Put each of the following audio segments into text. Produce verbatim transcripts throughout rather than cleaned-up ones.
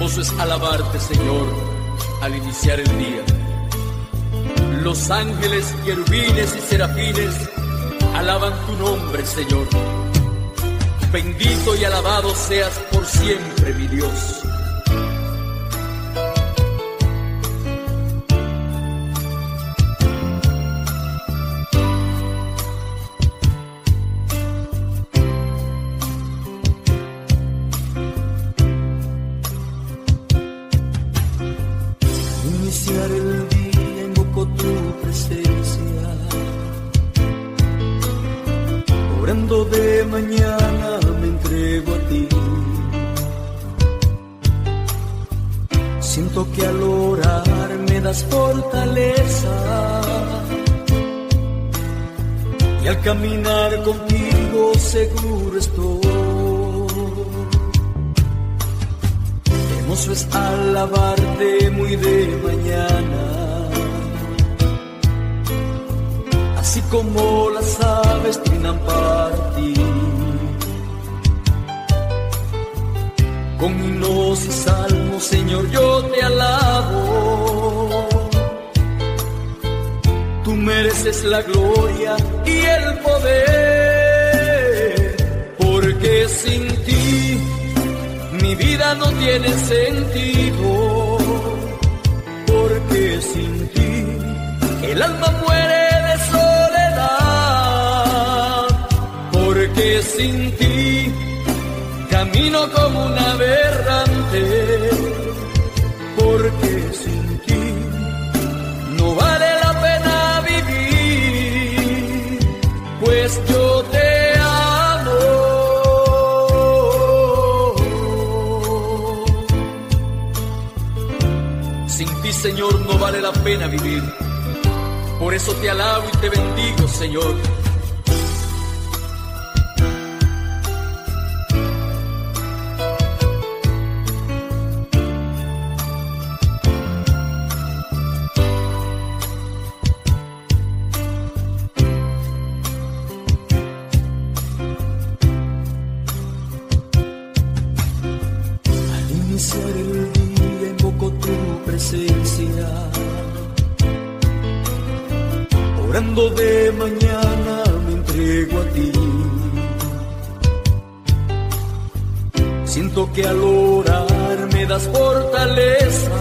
hermoso es alabarte, Señor, al iniciar el día. Los ángeles, querubines y serafines alaban tu nombre, Señor. Bendito y alabado seas por siempre, mi Dios. Iniciar el día invoco tu presencia, orando de mañana me entrego a ti. Siento que al orar me das fortaleza, y al caminar contigo seguro estoy. Hermoso es alabarte muy de mañana, así como las aves trinan para ti. Con himnos y salmos, Señor, yo te alabo. Tú mereces la gloria y el poder, porque sin ti mi vida no tiene sentido, porque sin ti el alma muere de soledad, porque sin ti camino como un aberrante, porque sin ti no vale la pena vivir, pues yo te amo. Sin ti, Señor, no vale la pena vivir. Por eso te alabo y te bendigo, Señor. Al iniciar el día invoco tu presencia, orando de mañana me entrego a ti. Siento que al orar me das fortaleza,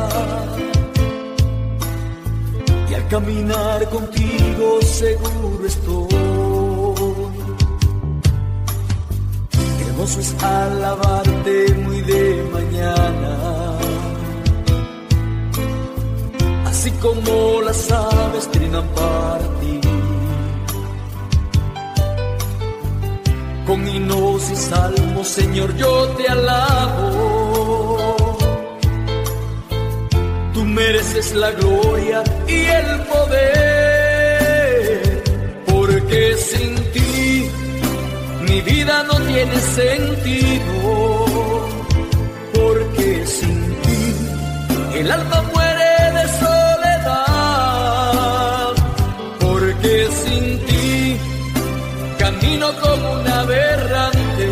y al caminar contigo seguro estoy. Hermoso es alabarte muy de mañana, así como las aves trinan para ti. Con himnos y salmos, Señor, yo te alabo. Tú mereces la gloria y el poder, porque sin ti mi vida no tiene sentido, porque sin ti el alma muere de soledad, porque sin ti camino como un aberrante,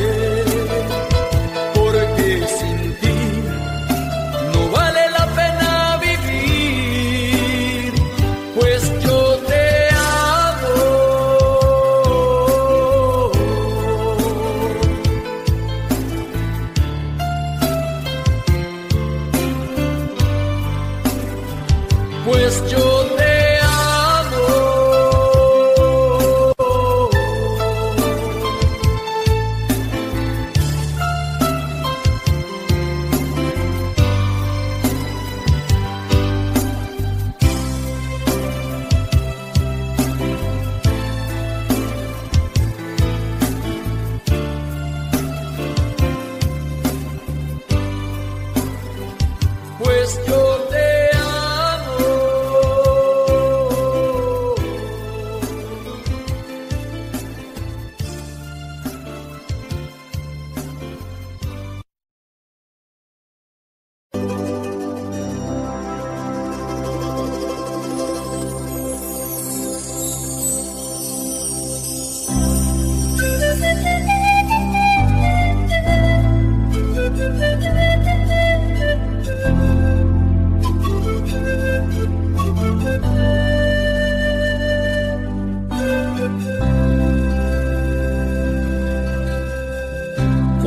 porque sin ti no vale la pena vivir, pues yo te amo. Pues yo te amo. Pues yo te amo.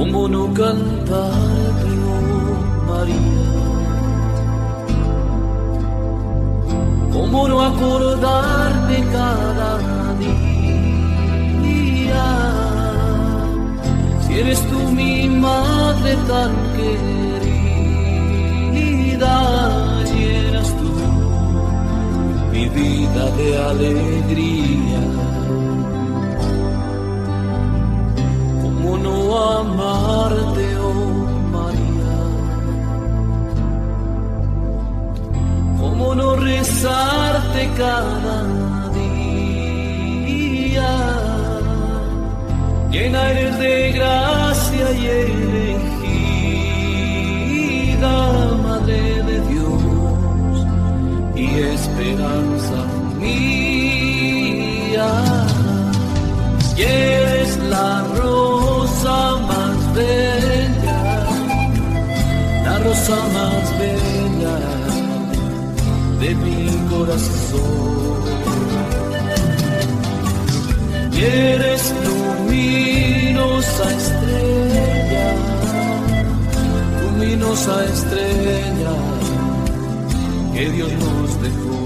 ¿Cómo no cantarte, oh María? ¿Cómo no acordarte cada día? Si eres tú mi madre tan querida, llenas tú mi vida de alegría. ¿Cómo no amarte, oh María? ¿Cómo no rezarte cada día? Llena eres de gracia y elegida, Madre de Dios y esperanza mía. Y eres la rosa más bella, la rosa más bella de mi corazón. Y eres luminosa estrella, luminosa estrella que Dios nos dejó.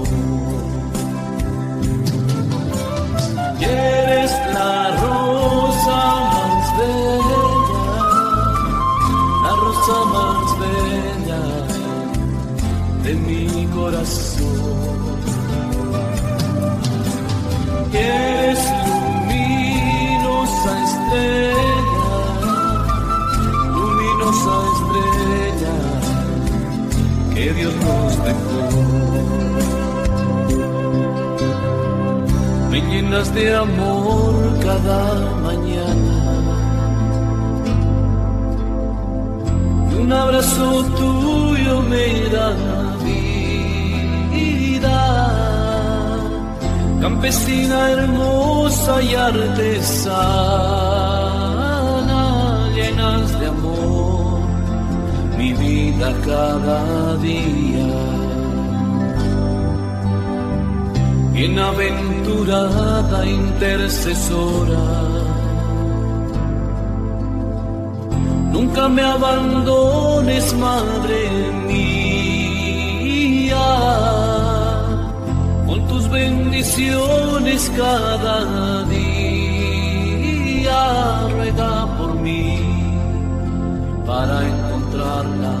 Y eres la rosa más bella, la rosa más bella de mi corazón. Y eres luminosa estrella, luminosa estrella que Dios nos dejó. Me llenas de amor cada mañana y un abrazo tuyo me da vida. Campesina hermosa y artesana, llenas de amor mi vida cada día. Bienaventurada intercesora, nunca me abandones, Madre mía, con tus bendiciones cada día, ruega por mí para encontrar la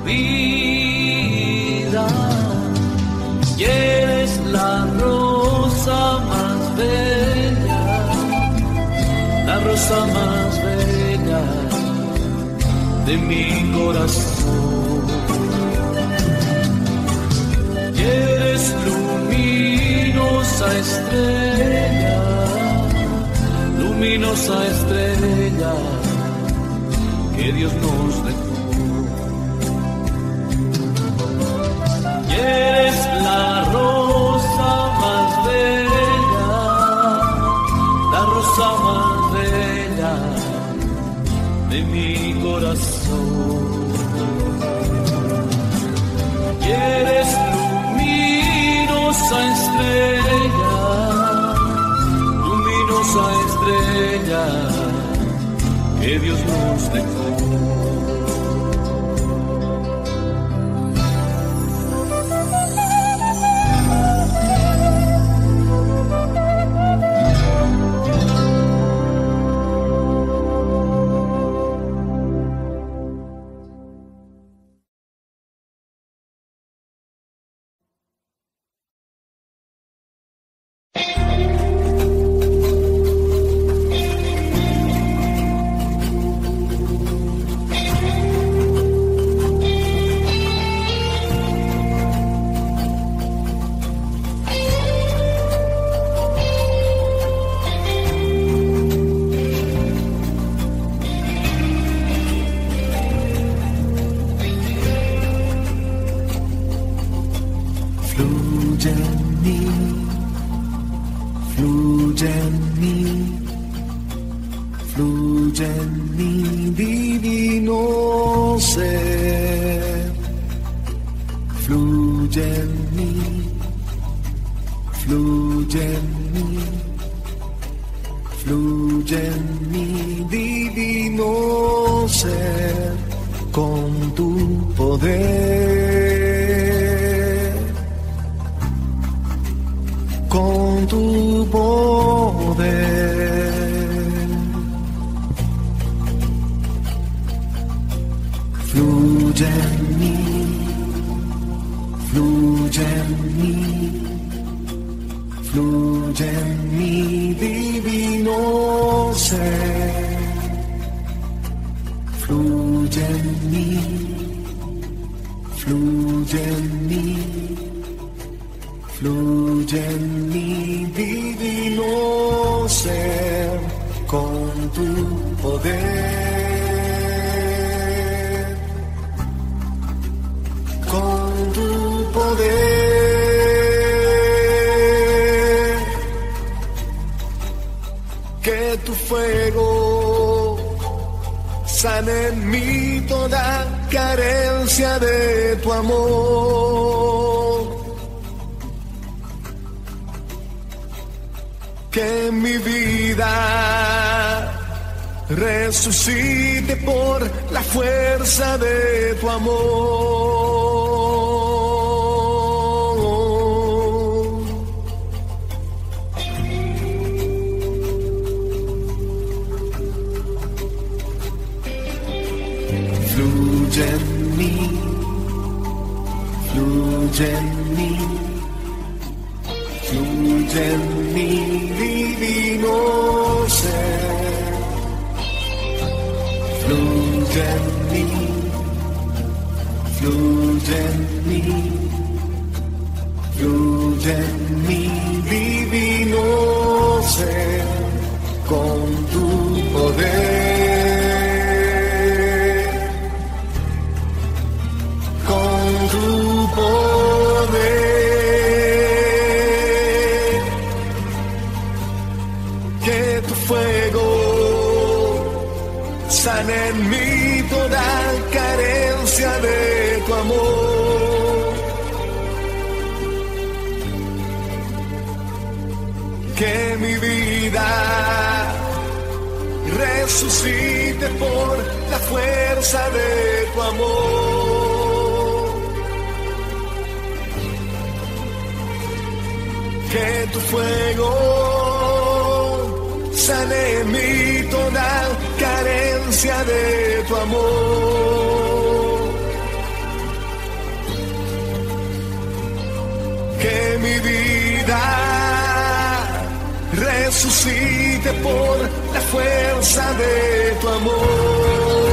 vida. Y eres la rosa más bella, la rosa más bella de mi corazón. Y eres luminosa estrella, luminosa estrella que Dios nos dejó. Y eres la rosa más bella, la rosa más bella de mi corazón. Y eres luminosa estrella, luminosa estrella que Dios nos dejó. poder, con tu poder. Fluye en mí, fluye en mí, fluye en mi divino ser. Fluye en mí, fluye en mí, fluye en mi divino ser, con tu poder, con tu poder, que tu fuego sane en mí toda carencia de tu amor, que mi vida resucite por la fuerza de tu amor. Fluye en mí, fluye en mí, fluye en mi divino ser. Fluye en mí, fluye en mí, fluye en mi divino ser, con tu poder, con tu poder, que tu fuego sane en mí toda carencia de tu amor, que mi vida resucite por la fuerza de tu amor, que tu fuego sane en mí toda carencia de tu amor, que mi vida resucite por la fuerza de tu amor.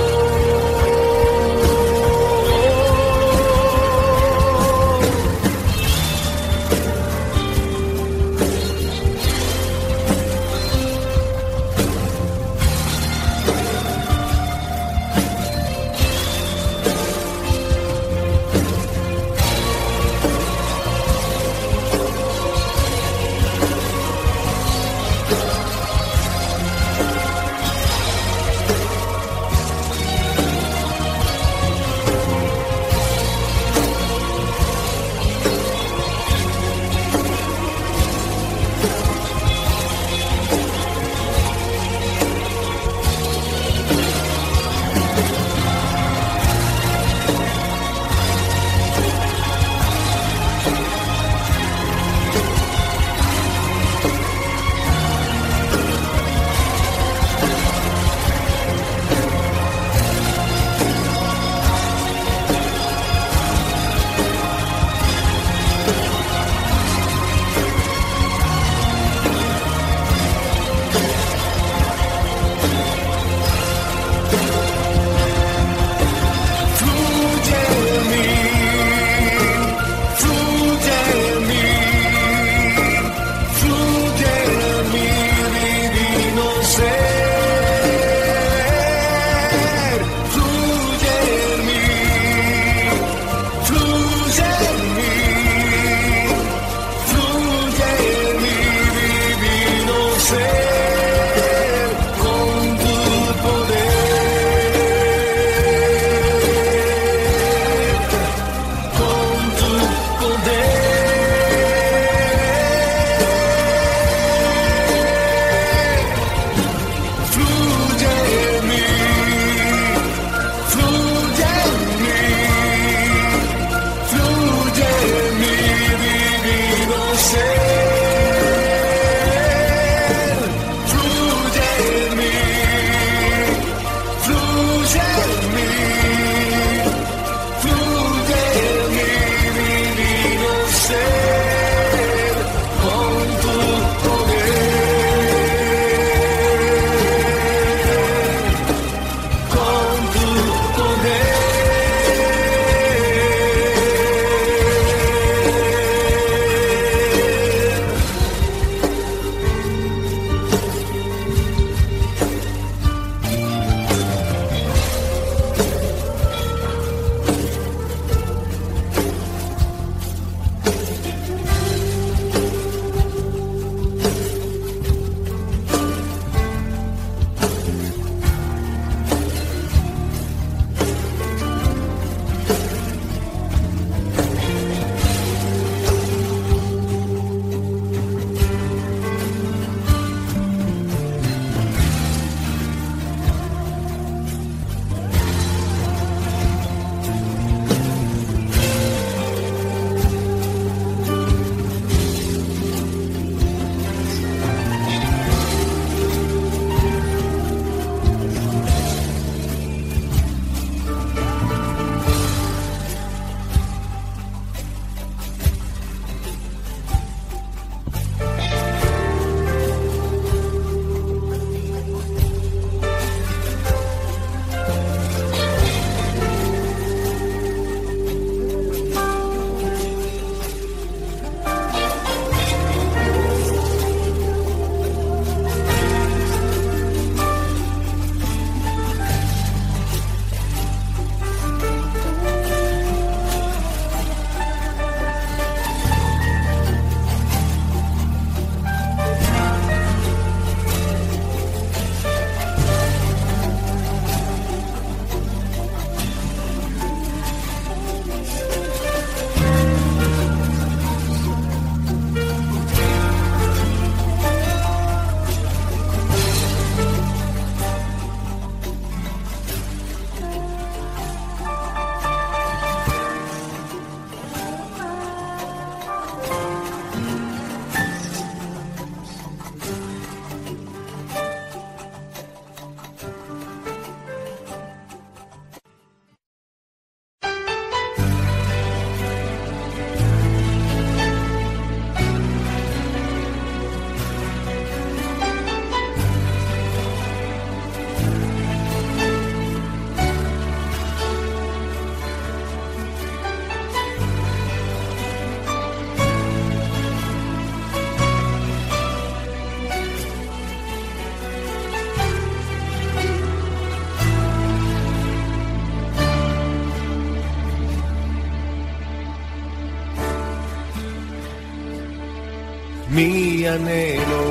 mi anhelo,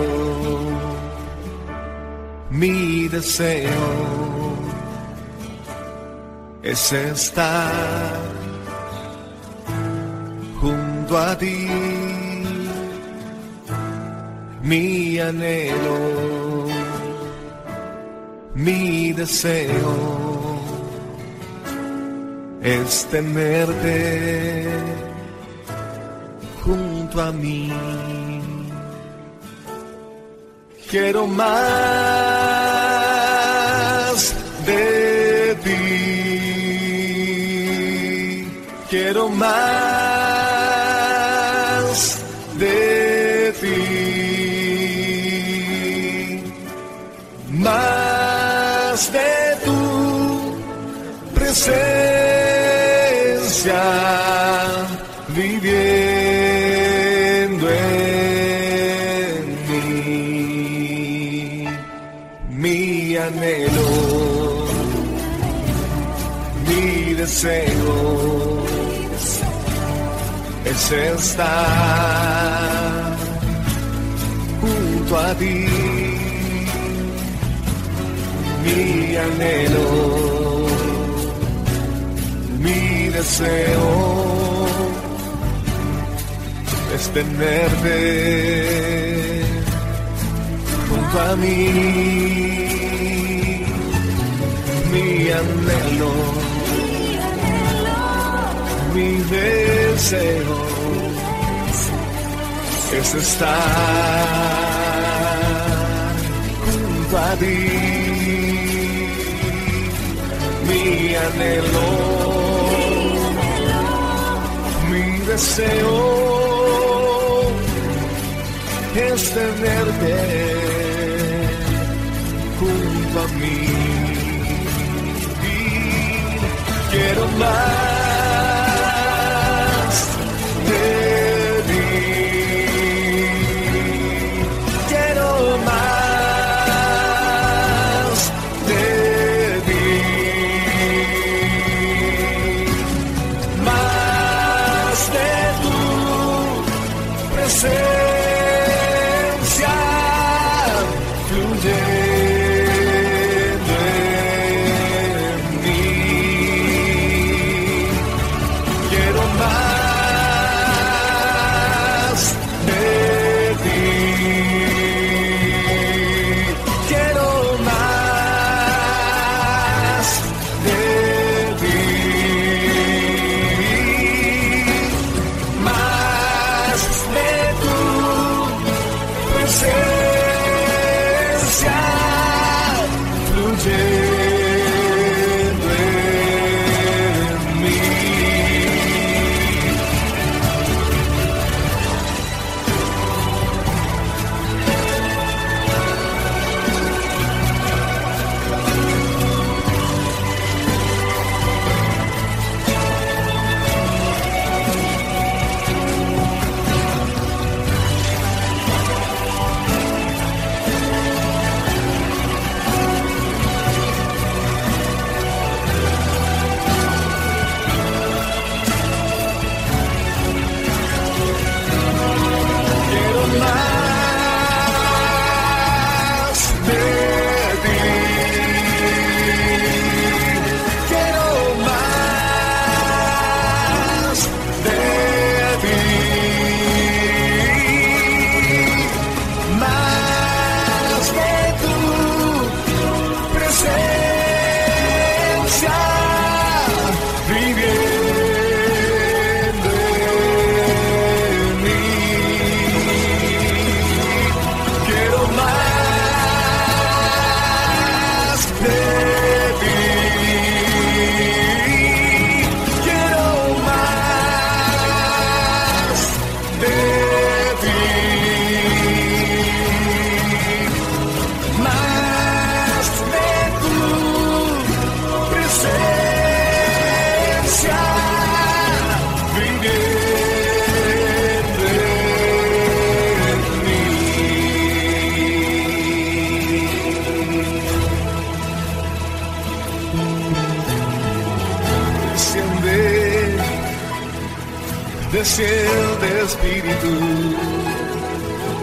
mi deseo es estar junto a ti. Mi anhelo, mi deseo es tenerte junto a mí. Quiero más de ti, quiero más de ti, más de tu presencia viviendo en mí. Mi anhelo, mi deseo es estar junto a ti. Mi anhelo, mi deseo es tenerte junto a mí. Mi anhelo, mi deseo es estar junto a ti. Mi anhelo, mi deseo es tenerte junto a mí. Quiero más de ti, quiero más de ti, más de tu presencia fluye. Desciende Espíritu,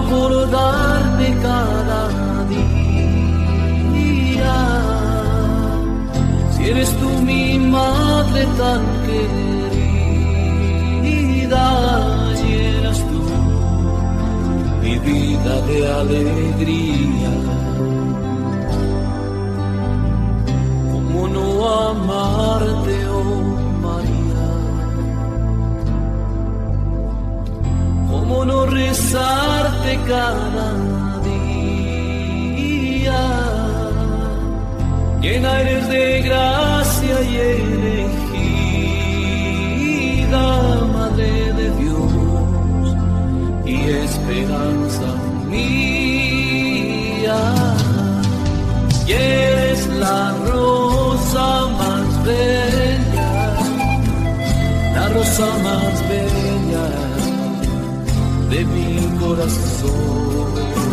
acordarte cada día. Si eres tú mi madre tan querida, y eras tú mi vida de alegría. ¿Cómo no amarte, oh María? ¿Cómo no rezarte cada día? Llena eres de gracia y elegida, Madre de Dios y esperanza mía. Y eres la rosa más bella, la rosa más bella de mi corazón.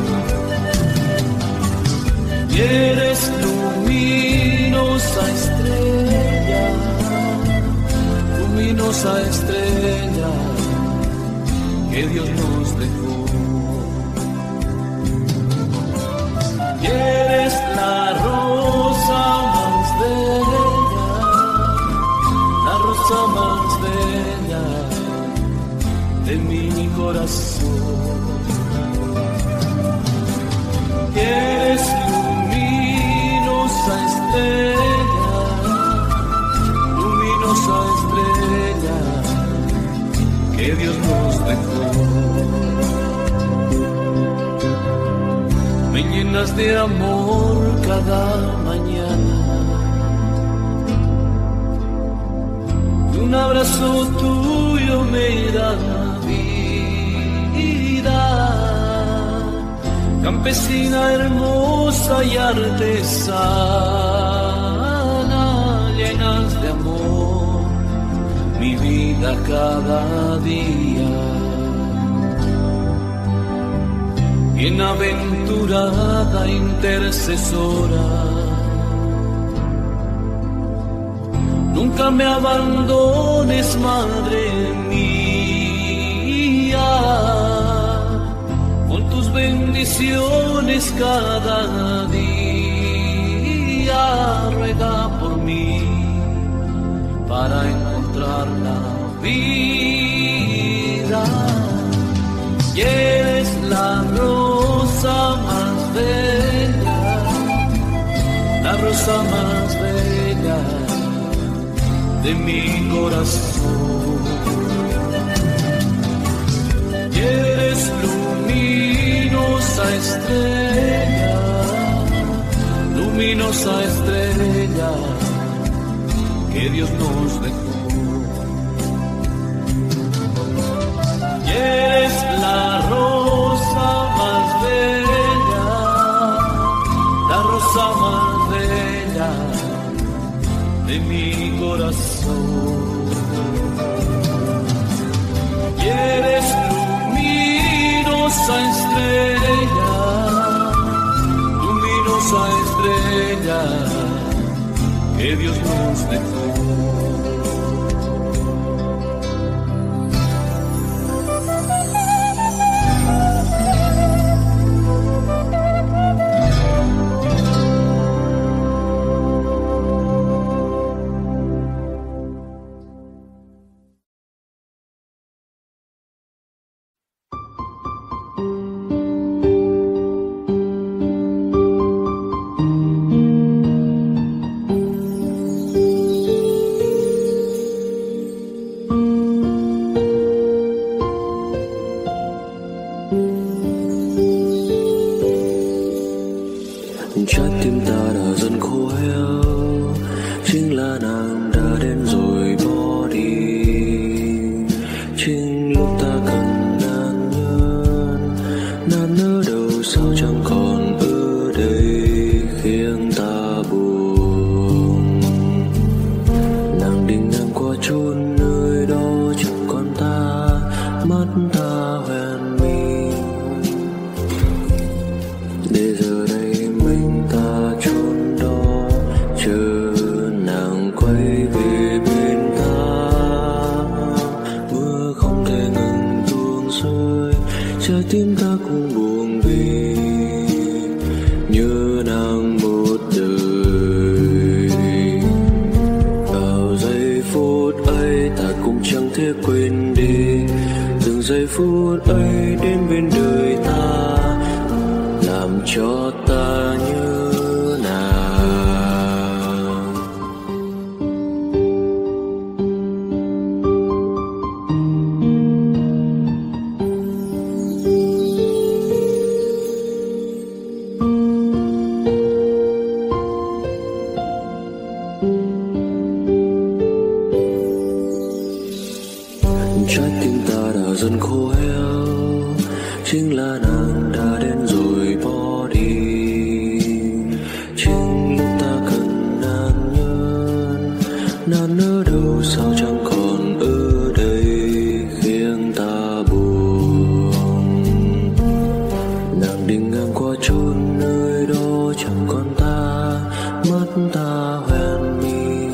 Y eres luminosa estrella, luminosa estrella que Dios nos dejó. Y eres la rosa más bella, la rosa más bella de mi corazón. Y eres luminosa estrella, luminosa estrella que Dios nos dejó. Me llenas de amor cada mañana, y un abrazo tuyo me da vida. Campesina hermosa y artesana, llenas de amor mi vida cada día. Bienaventurada intercesora, nunca me abandones, Madre mía. Con tus bendiciones cada día, ruega por mí para encontrar la vida. Y eres la rosa más bella, la rosa más bella de mi corazón. Y eres luminosa estrella, luminosa estrella que Dios nos dejó. Y eres la rosa más bella, la rosa más bella de mi corazón. Y eres luminosa estrella, luminosa estrella que Dios nos dejó. trái tim ta cũng buồn vì nhớ nàng một đời. Vào giây phút ấy ta cũng chẳng thể quên đi từng giây phút ấy đến bên đời ta, làm cho ta nhớ nàng. Trái tim ta đã dần khô héo, chính là nàng đã đến rồi bỏ đi. Chính lúc ta cần nàng nhân, nàng ở đâu sao chẳng còn ở đây khiến ta buồn. Nàng đi ngang qua chốn nơi đó chẳng còn ta, mất ta hoen mi.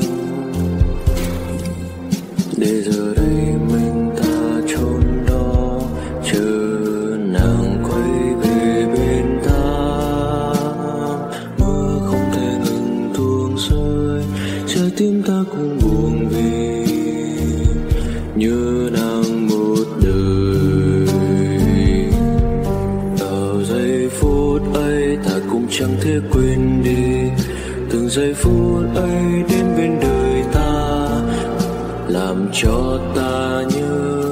Để giờ đây mình ta chốn đó chờ nàng quay về bên ta. Mưa không thể ngừng tuôn rơi, trái tim ta cũng buồn vì nhớ nàng một đời. Vào giây phút ấy ta cũng chẳng thể quên đi từng giây phút ấy đến bên đời ta, làm cho ta nhớ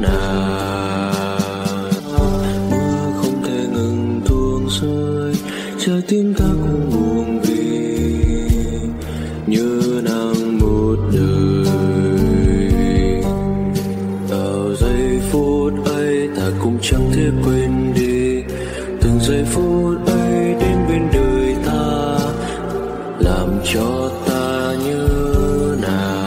nàng. Mưa không thể ngừng tuôn rơi, trái tim ta cũng buồn vì nhớ nàng một đời. Vào giây phút ấy ta cũng chẳng thể quên đi từng giây phút ấy đến bên đời ta, làm cho ta nhớ nàng.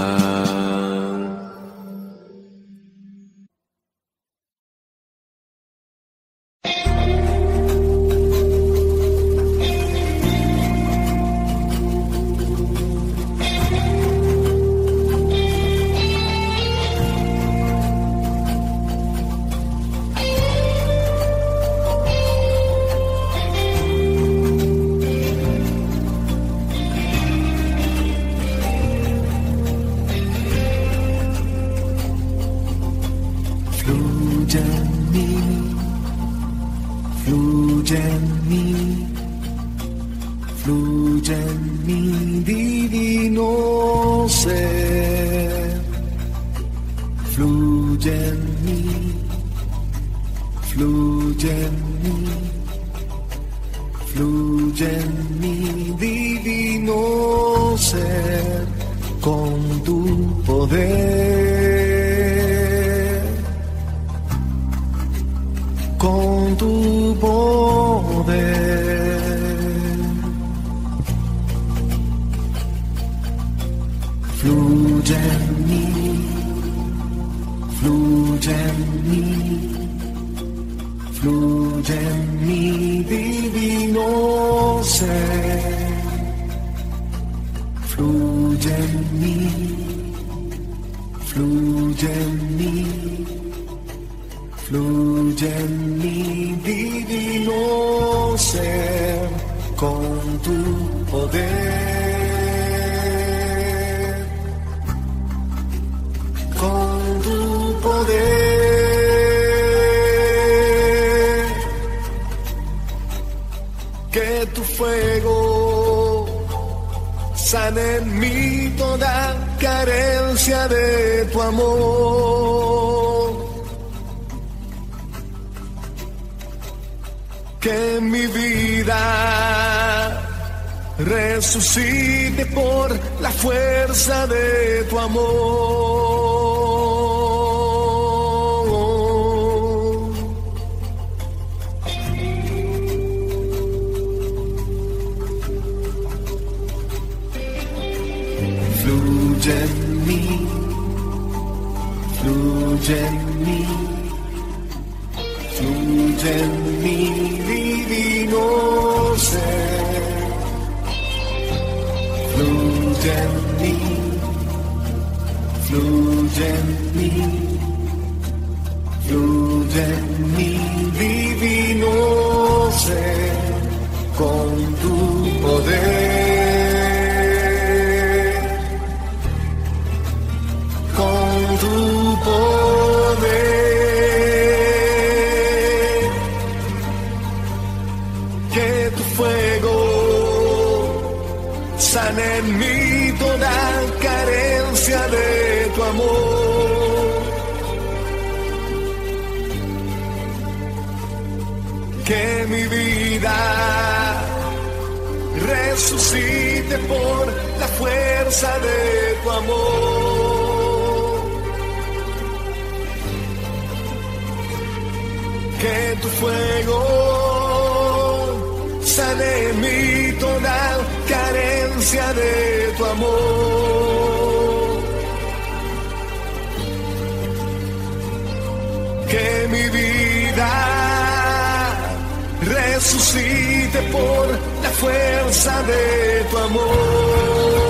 Resucite por la fuerza de tu amor. Fluye en mí, fluye en mí, fluye en mí, divino ser. Fluye en mí, fluye en mí, fluye en mí. en mí toda carencia de tu amor. Que mi vida resucite por la fuerza de tu amor. Que tu fuego sane en mí toda carencia de tu amor. Que mi vida resucite por la fuerza de tu amor.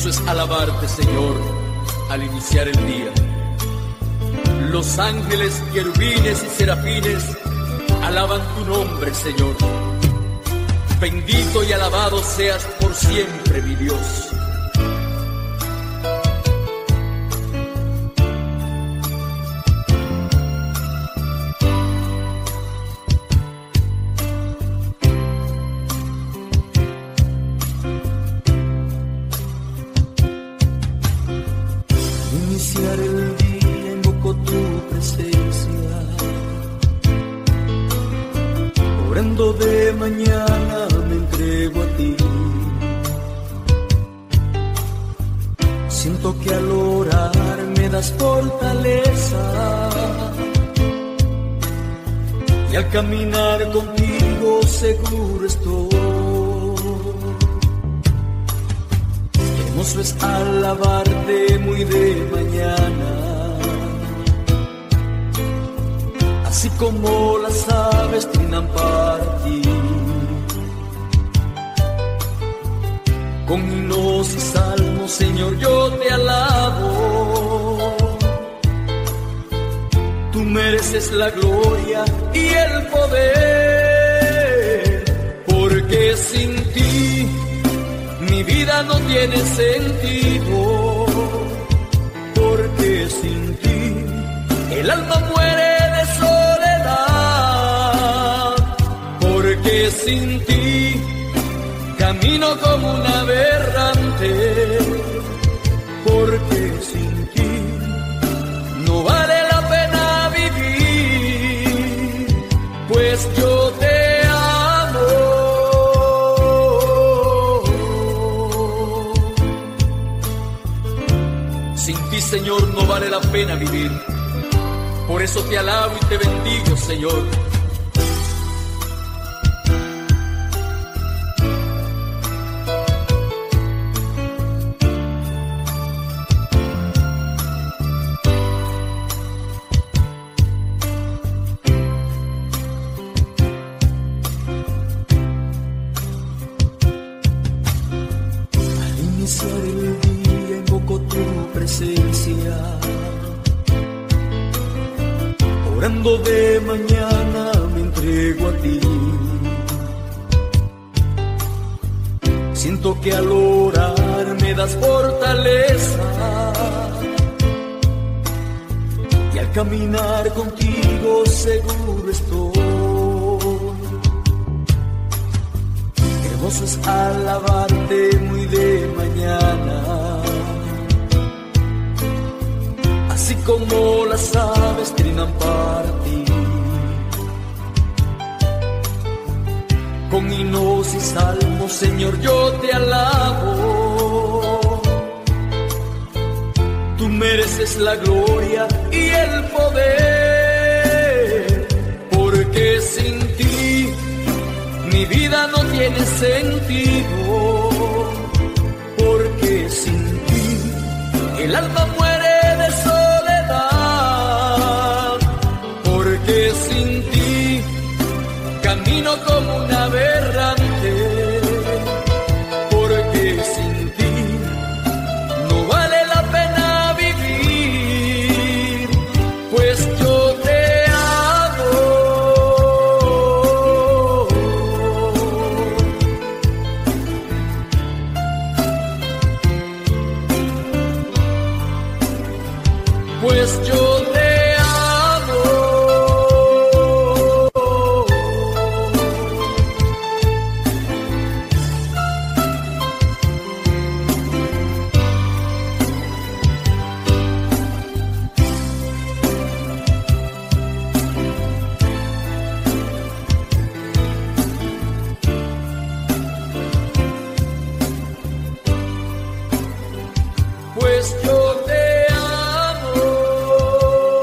Hermoso es alabarte, Señor, al iniciar el día. Los ángeles, querubines y serafines alaban tu nombre, Señor. Bendito y alabado seas por siempre, mi Dios. Iniciar el día invoco tu presencia, orando de mañana me entrego a ti. Siento que al orar me das fortaleza, y al caminar contigo seguro estoy. Hermoso es alabarte muy de mañana, así como las aves trinan para ti. Con himnos y salmos, Señor, yo te alabo. Tú mereces la gloria y el poder, porque sin ti mi vida no tiene sentido, porque sin ti el alma muere de soledad, porque sin ti camino como un aberrante, porque sin ti no vale la pena vivir, pues yo te Señor, no vale la pena vivir. Por eso te alabo y te bendigo, Señor. Al iniciar el día invoco tu presencia, orando de mañana me entrego a ti. Siento que al orar me das fortaleza, y al caminar contigo seguro estoy. Hermoso es alabarte muy de mañana, así como las aves trinan para ti. Con himnos y salmos, Señor, yo te alabo. Tú mereces la gloria y el poder, porque sin ti mi vida no tiene sentido, porque sin ti el alma muere de soledad, porque sin ti camino como un aberrante, porque sin ti no vale la pena vivir, pues yo te amo. Pues yo te Pues yo te amo.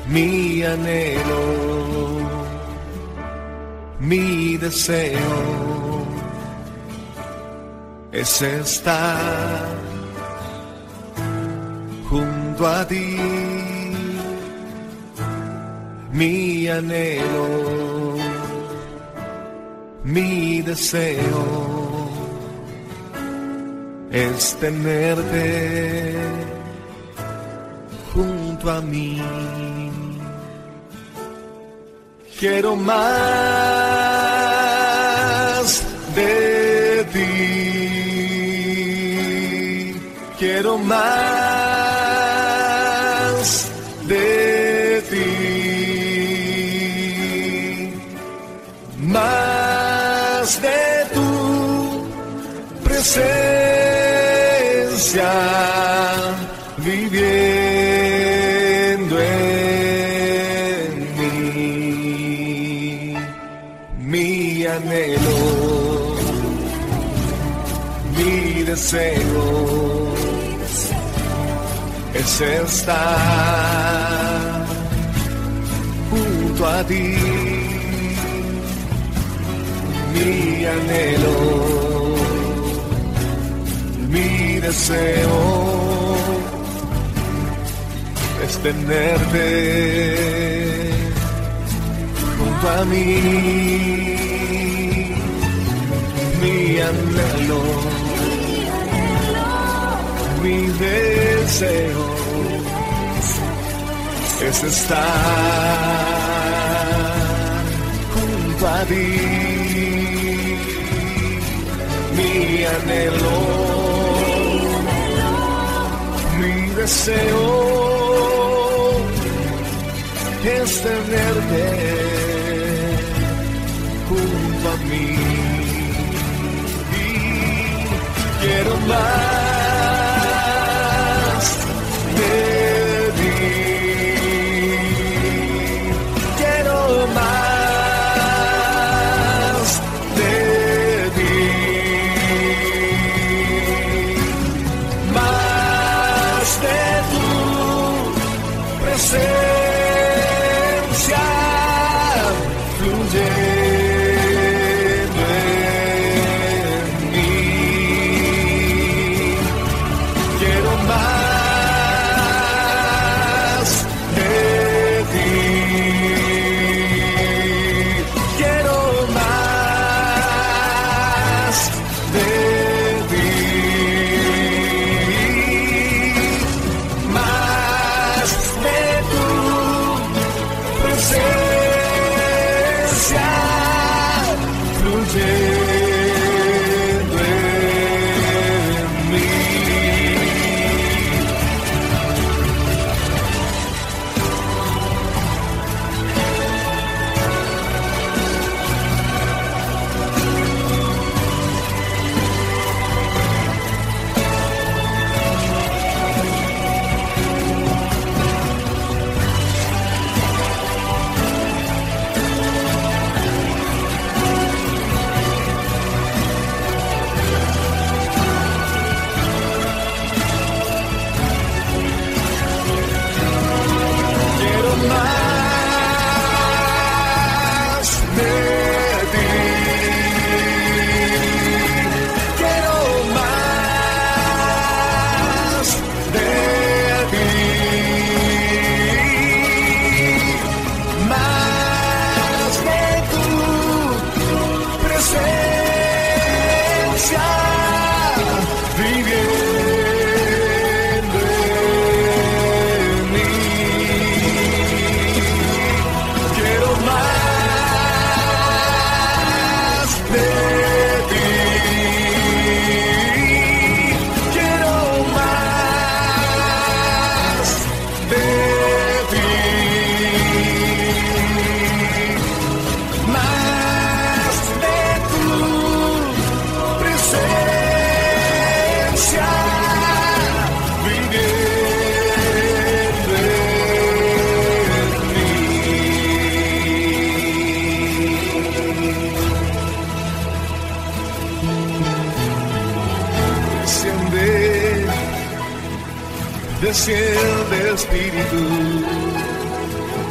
mi anhelo, mi deseo es estar junto a ti. Mi anhelo, mi deseo es tenerte junto a mí. Quiero más de ti, quiero más de ti, más de tu presencia viviendo en mí. Mi anhelo, mi deseo es estar junto a ti. Mi anhelo, mi deseo es tenerte junto a mí. Mi anhelo, mi deseo es estar junto a ti. Mi anhelo, mi deseo es tenerte junto a mí. Y quiero más de ti, quiero más de ti, más de tu presencia fluyendo en mí. Quiero más de ti, quiero más de ti, más de tu presencia fluyendo en mí. Quiero más de ti, quiero más de ti, más de tu presencia viviendo en mí. Quiero más de ti, quiero más de ti, más de tu presencia viviendo en mí. Desciende, desciende Espíritu,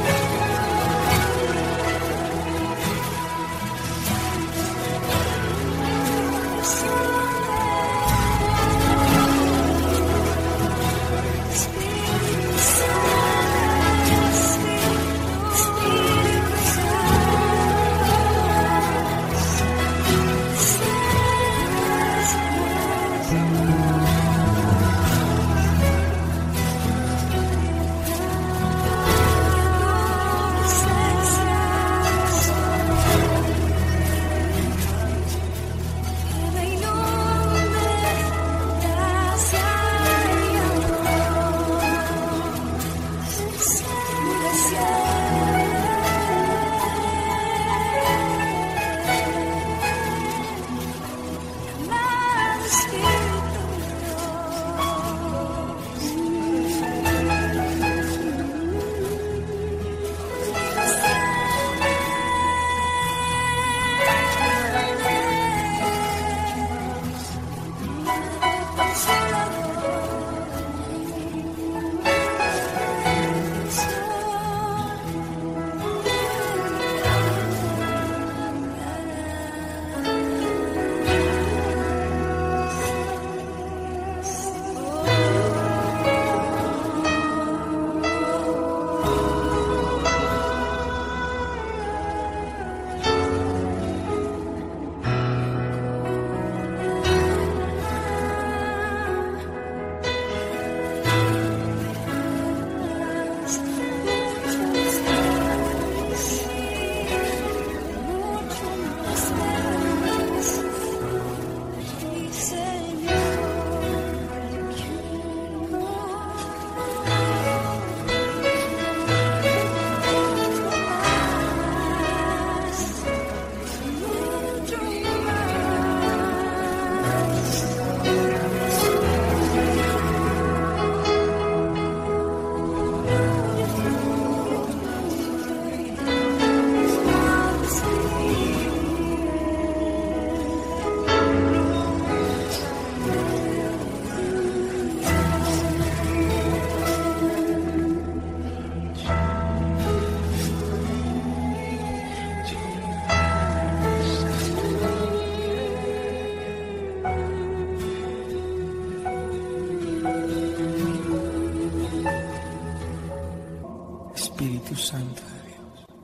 Espíritu Santo de Dios.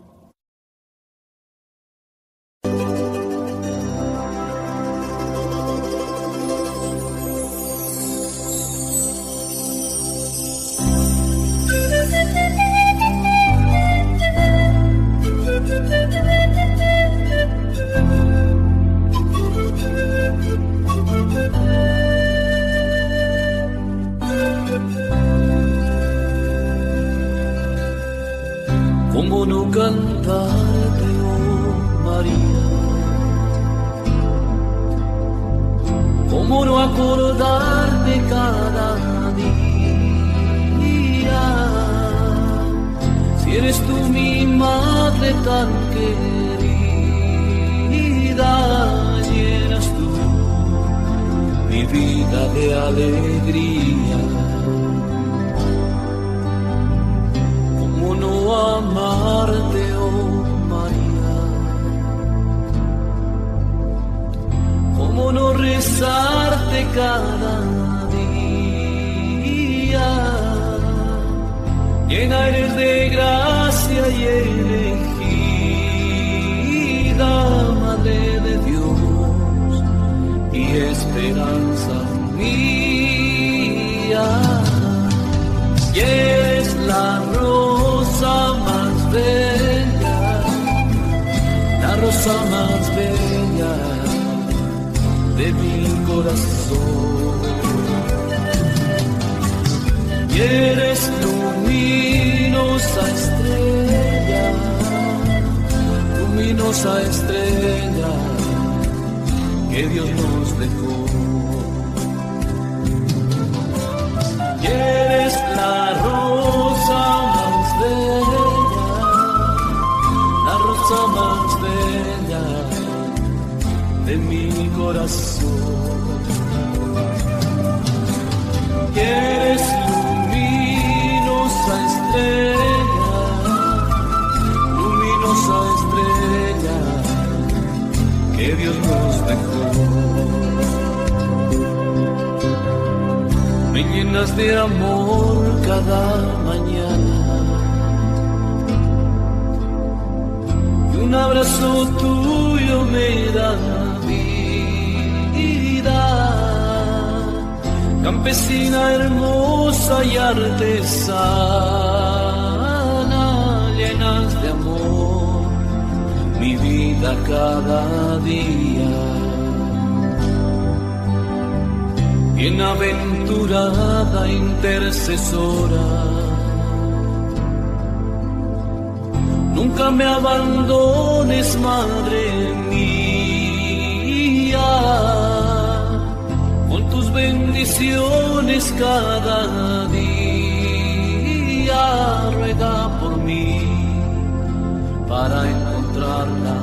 ¿Cómo no cantarte, oh María? ¿Cómo no acordarte cada día? Si eres tú mi madre tan querida, llenas tú mi vida de alegría. No amarte, oh María, cómo no rezarte cada día. Llena eres de gracia y elegida, Madre de Dios y esperanza mía. Y eres la rosa más bella, la rosa más bella de mi corazón. Y eres luminosa estrella, luminosa estrella que Dios nos dejó. Y eres la rosa más bella, la rosa más bella de mi corazón. Y eres luminosa estrella, luminosa estrella que Dios nos dejó. Me llenas de amor cada mañana y un abrazo tuyo me da vida. Campesina hermosa y artesana, llenas de amor mi vida cada día. Bienaventurada intercesora, nunca me abandones, Madre mía, con tus bendiciones cada día, ruega por mí para encontrar la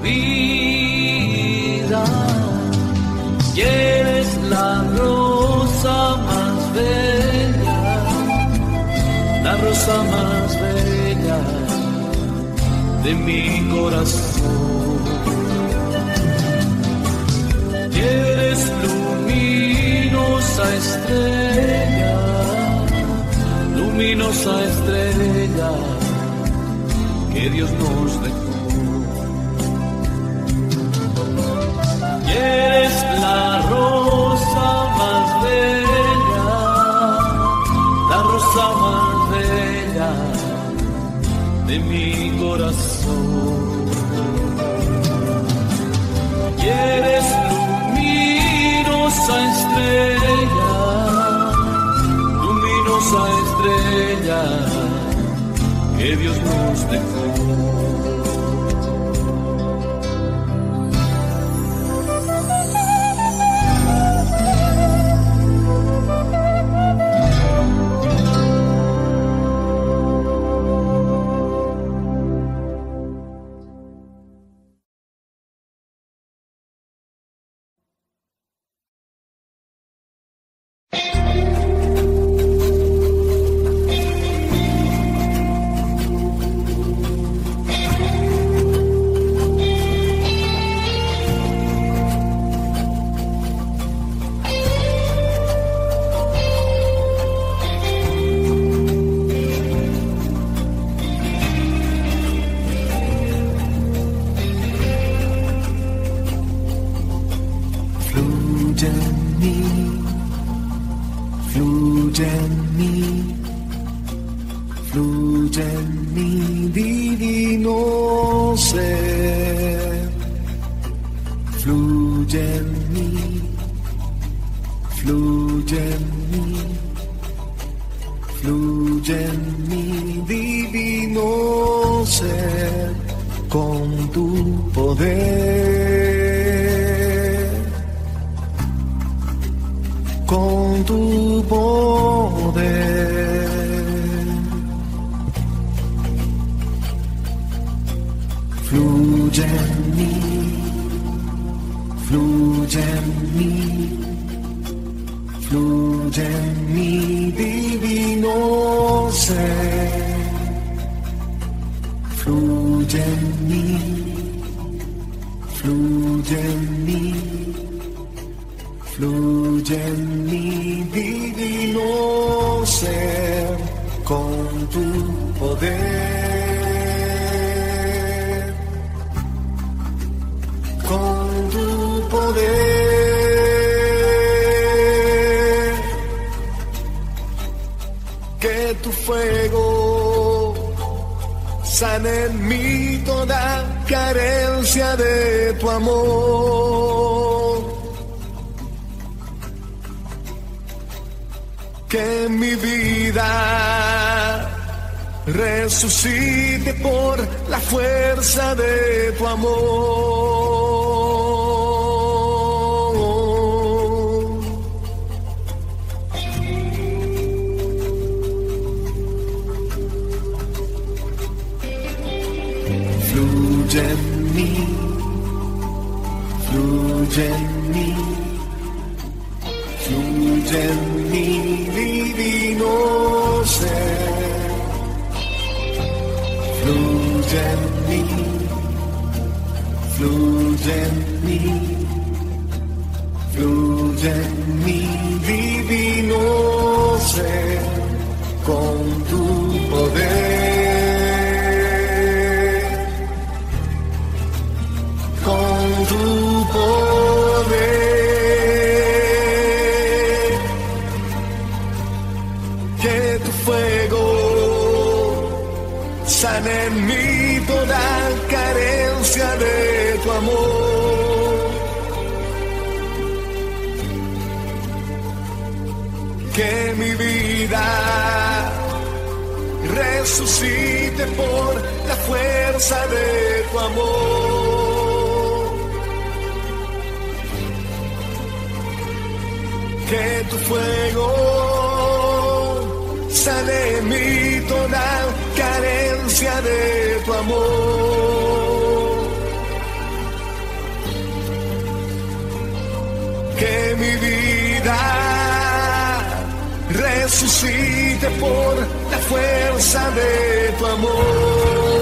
vida. Y eres la rosa más bella, la rosa más bella de mi corazón. Y eres luminosa estrella, luminosa estrella que Dios nos dejó. Y eres la rosa más bella, la rosa más bella de mi corazón. Y eres luminosa estrella, luminosa estrella que Dios nos dejó. fluye en mi divino ser, fluye en mí, fluye en mí, fluye en mi divino ser, con tu poder, con tu poder. Fluye en mí, fluye en mí, fluye en mi divino ser, fluye en mí, fluye en mí, fluye en mi divino ser, con tu poder, con tu poder, que tu fuego sana en mí toda carencia de tu amor, que mi vida resucite por la fuerza de tu amor. Fluye en mí, fluye en mí, fluye en mi divino ser, fluye en mí, fluye en mí, fluye en mi divino ser, con tu poder, con tu poder, que tu fuego sana en mí toda carencia de tu amor, que mi vida resucite por la fuerza de tu amor, que tu fuego sane en mí toda carencia de tu amor, que mi vida resucite por la fuerza de tu amor.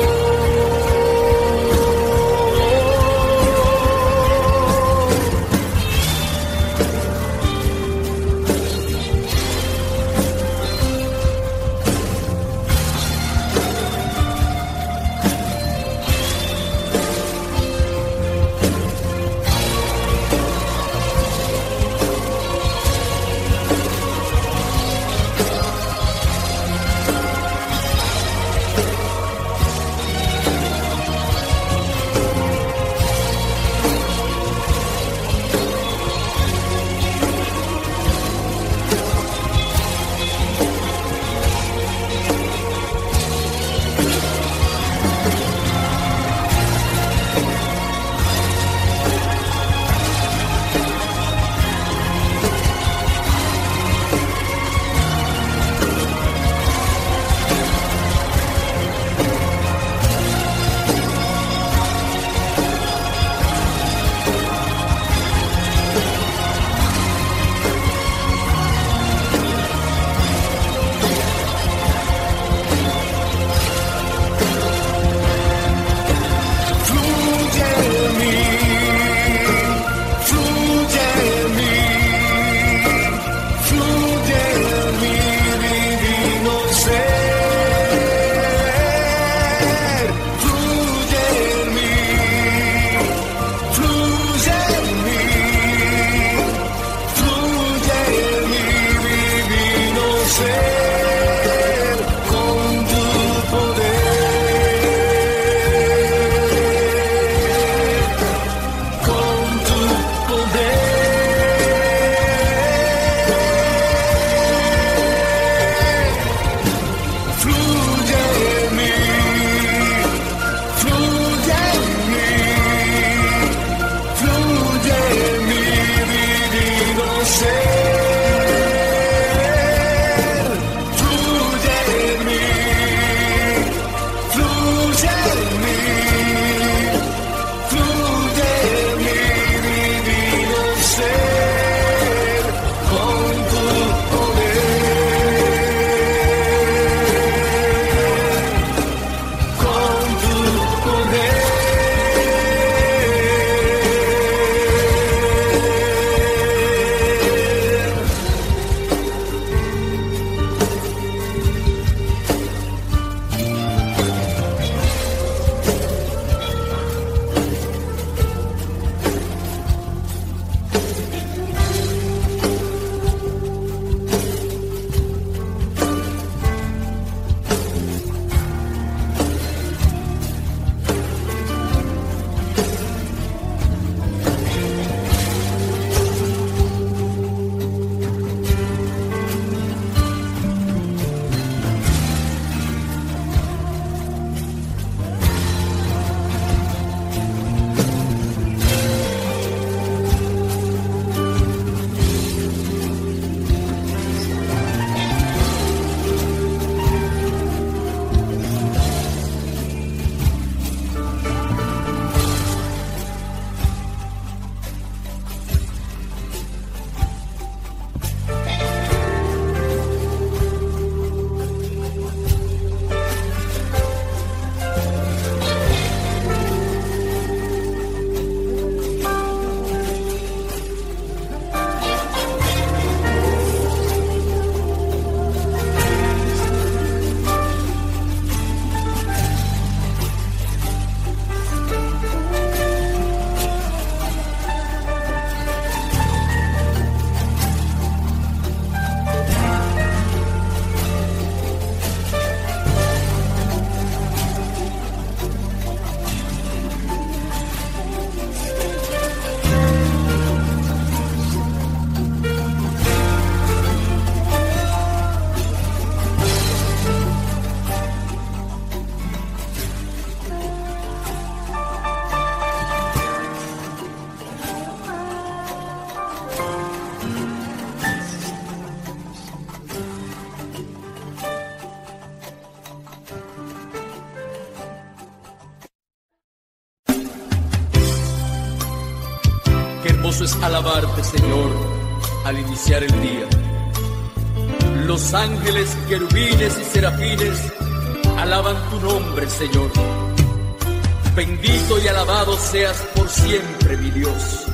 hermoso es alabarte, Señor, al iniciar el día. Los ángeles, querubines y serafines alaban tu nombre, Señor. Bendito y alabado seas por siempre, mi Dios.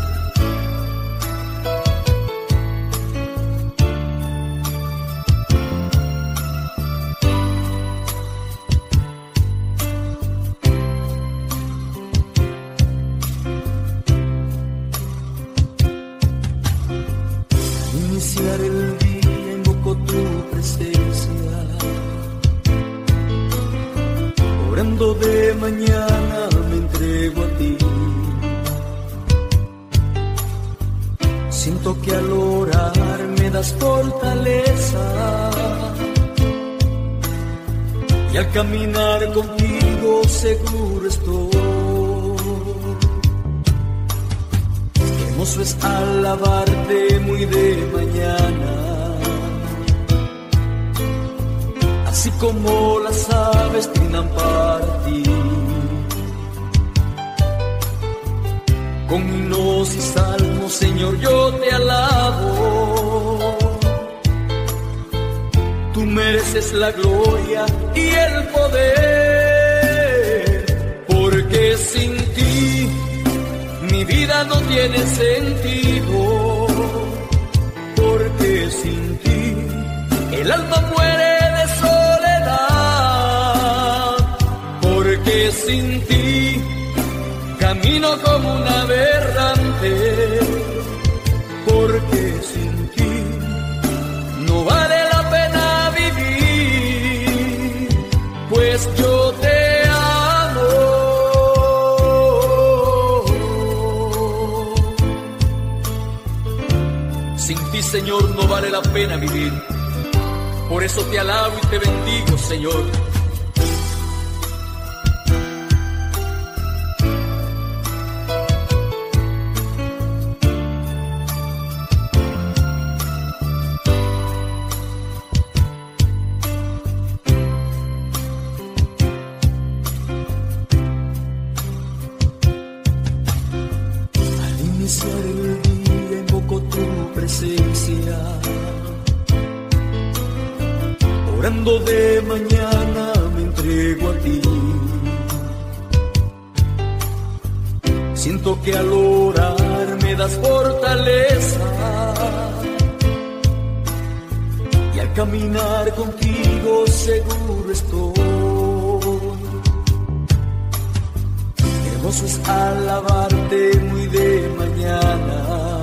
Iniciar el día invoco tu presencia, orando de mañana me entrego a ti. Siento que al orar me das fortaleza y al caminar contigo seguro estoy. Hermoso es alabarte muy de mañana, así como las aves trinan para ti. Con himnos y salmos, Señor, yo te alabo. Tú mereces la gloria y el poder, porque sin ti mi vida no tiene sentido, porque sin ti el alma muere de soledad, porque sin ti camino como un aberrante, porque sin ti no vale la pena vivir, pues yo te Señor, no vale la pena vivir. Por eso te alabo y te bendigo, Señor. Al iniciar el día invoco tu presencia, orando de mañana me entrego a ti. Siento que al orar me das fortaleza y al caminar contigo seguro estoy. Hermoso es alabarte muy de mañana,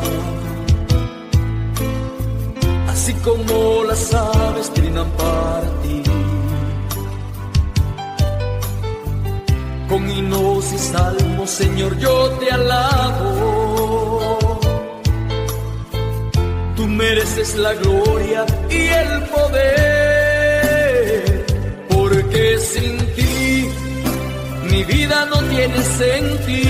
así como las aves trinan para ti. Con himnos y salmos, Señor, yo te alabo. Tú mereces la gloria y el poder, porque sin ti mi vida no tiene sentido.